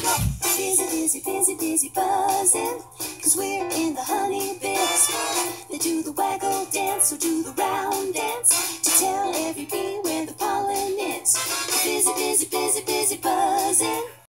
Busy, busy, busy, busy buzzing, 'cause we're in the honey biz. They do the waggle dance, so do the round dance, to tell every bee where the pollen is. Busy, busy, busy, busy buzzing.